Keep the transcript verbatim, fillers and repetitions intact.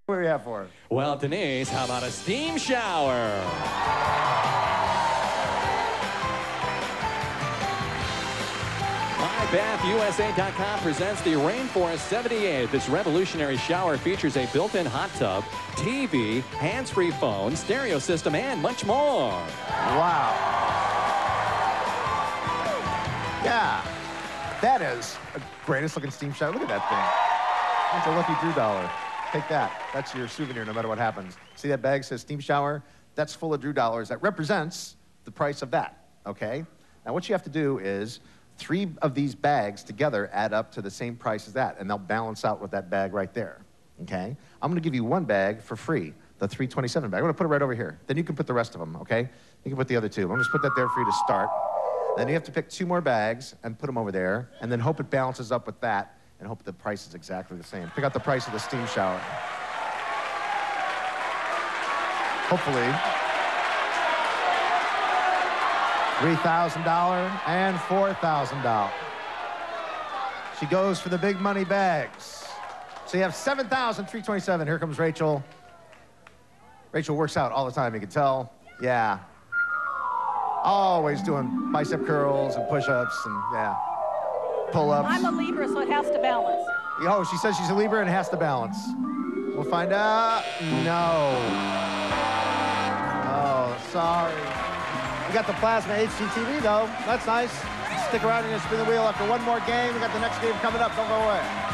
What do we have for her? Well, Denise, how about a steam shower? My Bath U S A dot com presents the Rainforest seventy-eight. This revolutionary shower features a built-in hot tub, T V, hands-free phone, stereo system, and much more. Wow. Yeah, that is the greatest looking steam shower. Look at that thing. That's a lucky Drew dollar. Take that. That's your souvenir no matter what happens. See that bag says steam shower? That's full of Drew dollars. That represents the price of that, okay? Now what you have to do is three of these bags together add up to the same price as that, and they'll balance out with that bag right there, okay? I'm gonna give you one bag for free, the three twenty-seven bag. I'm gonna put it right over here. Then you can put the rest of them, okay? You can put the other two. I'm gonna just put that there for you to start. Then you have to pick two more bags and put them over there, and then hope it balances up with that, and hope the price is exactly the same. Pick out the price of the steam shower. Hopefully, three thousand dollars and four thousand dollars. She goes for the big money bags. So you have seven thousand three hundred twenty-seven. Here comes Rachel. Rachel works out all the time, you can tell. Yeah. Always doing bicep curls and push-ups and, yeah, pull-ups. I'm a Libra, so it has to balance. Oh, she says she's a Libra and it has to balance. We'll find out. No. Oh, sorry. We got the plasma H D T V, though. That's nice. Stick around and spin the wheel after one more game. We got the next game coming up. Don't go away.